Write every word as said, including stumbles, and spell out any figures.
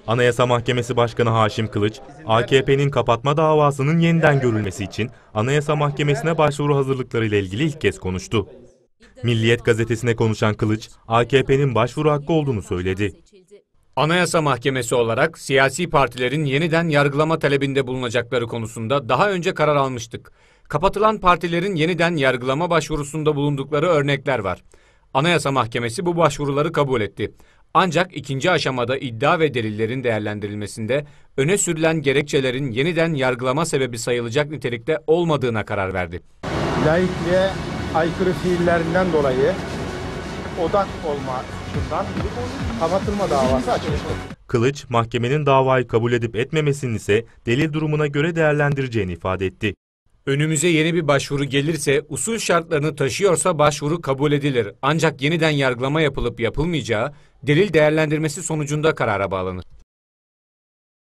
Anayasa Mahkemesi Başkanı Haşim Kılıç, A K P'nin kapatma davasının yeniden görülmesi için Anayasa Mahkemesi'ne başvuru hazırlıklarıyla ilgili ilk kez konuştu. Milliyet gazetesine konuşan Kılıç, A K P'nin başvuru hakkı olduğunu söyledi. Anayasa Mahkemesi olarak siyasi partilerin yeniden yargılama talebinde bulunacakları konusunda daha önce karar almıştık. Kapatılan partilerin yeniden yargılama başvurusunda bulundukları örnekler var. Anayasa Mahkemesi bu başvuruları kabul etti. Ancak ikinci aşamada iddia ve delillerin değerlendirilmesinde öne sürülen gerekçelerin yeniden yargılama sebebi sayılacak nitelikte olmadığına karar verdi. Laikliğe aykırı fiillerinden dolayı odak olma suçundan kapatılma davası açmıştır. Kılıç, mahkemenin davayı kabul edip etmemesini ise delil durumuna göre değerlendireceğini ifade etti. Önümüze yeni bir başvuru gelirse, usul şartlarını taşıyorsa başvuru kabul edilir. Ancak yeniden yargılama yapılıp yapılmayacağı delil değerlendirmesi sonucunda karara bağlanır.